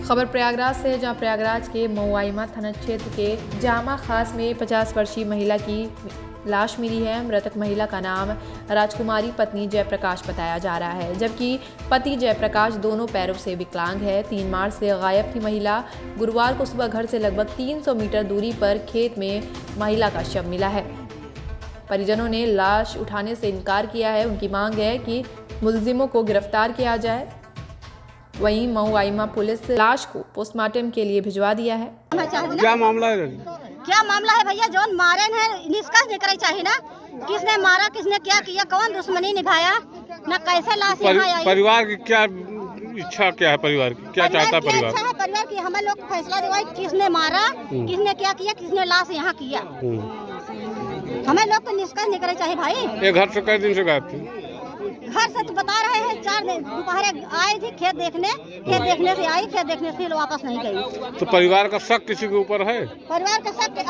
खबर प्रयागराज से है, जहां प्रयागराज के मऊआइमा थाना क्षेत्र के जामा खास में 50 वर्षीय महिला की लाश मिली है। मृतक महिला का नाम राजकुमारी पत्नी जयप्रकाश बताया जा रहा है, जबकि पति जयप्रकाश दोनों पैरों से विकलांग है। 3 मार्च से गायब थी महिला। गुरुवार को सुबह घर से लगभग 300 मीटर दूरी पर खेत में महिला का शव मिला है। परिजनों ने लाश उठाने से इनकार किया है। उनकी मांग है कि मुलजिमों को गिरफ्तार किया जाए। वहीं मऊआइमा पुलिस लाश को पोस्टमार्टम के लिए भिजवा दिया है। क्या मामला है? क्या मामला है भैया? जो मारे हैं निष्कर्ष निकलना चाहिए ना, किसने मारा, किसने क्या किया, कौन दुश्मनी निभाया, न कैसे लाश यहाँ आई। परिवार की क्या इच्छा, क्या है परिवार की, क्या चाहता है परिवार? अच्छा है परिवार की, हमें लोग फैसला दिवाई किसने मारा, किसने क्या किया, किसने लाश यहाँ किया। हमें लोग तो निष्कर्ष निकलना चाहिए भाई। ये घर से कई दिन से गायब थी? घर से तो बता रहे हैं 4 दिन दोपहर आई थी खेत देखने से आई, खेत देखने से वापस नहीं गई। तो परिवार का शक किसी के ऊपर है? परिवार का शक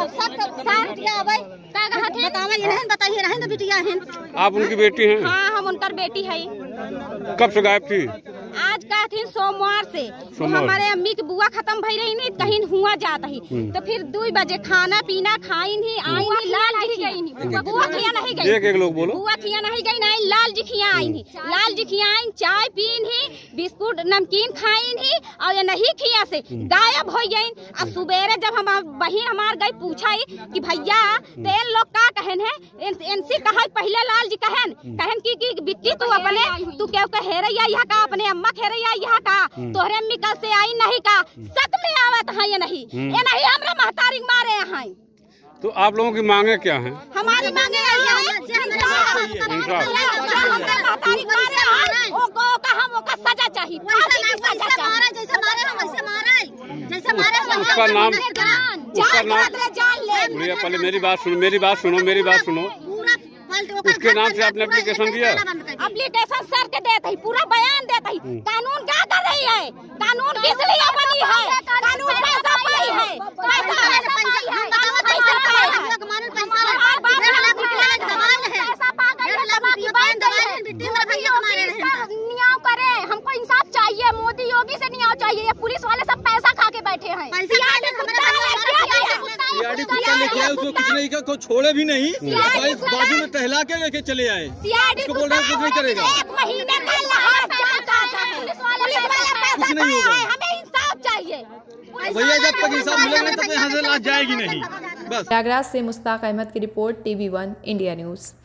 बताइए रहे तो बिटिया है। आप उनकी बेटी हैं? हाँ, हम उनकर बेटी है। कब से गायब थी? आज का थी सोमवार से। तो हमारे अम्मी की बुआ खत्म भई रही नहीं, कहीं हुआ जाता ही तो फिर 2 बजे खाना पीना खाई नहीं, आई नहीं, लाल जी गई नहीं, बुआ खिया नहीं गई। एक लोग बोलो, बुआ खिया नहीं गई, नहीं लाल जी खिया आई नहीं, लाल जी खिया आई, चाय पी नहीं, बिस्कुट नमकीन खाई नहीं, और ये नहीं खिया से गायब हो गई। अब सुबेरे जब हम बहन हमार गई पूछाई कि भैया तेल लोग का कहन है, इनसे कहा पहले लाल जी कहन की बिट्टी तू अपने तू क्या हेरैया यहाँ का, अपने अम्मा हेरैया यहाँ का, तोहरे अम्मी कल से आई नहीं का, सच में आवत है ये नहीं हमरा महतारी मारे यहाँ। तो आप लोगों की मांगे क्या हैं? हमारी मांगे सजा चाहिए। उसका नाम पहले मेरी बात सुनो। उसके नाम से आपने एप्लीकेशन दिया? एप्लीकेशन सर के देते ही, पूरा बयान देते ही। कानून क्या कर रही है? कानून किस लिए बनी है? कानून पैसा पाई है, हमको इंसाफ चाहिए। मोदी योगी से न्याय चाहिए। ये पुलिस वाले सब पैसा खा के बैठे हैं। उसको कुछ नहीं किया, छोड़े भी नहीं, बाजू में टहला के लेके चले आए। उसको बोल रहे कुछ नहीं करेगा, कुछ नहीं होगा। हमें इंसाफ चाहिए भैया, जब तक इंसाफ मिलेगा तब यहाँ से लाश जाएगी नहीं। बस। प्रयागराज से मुश्ताक अहमद की रिपोर्ट, TV1 इंडिया न्यूज।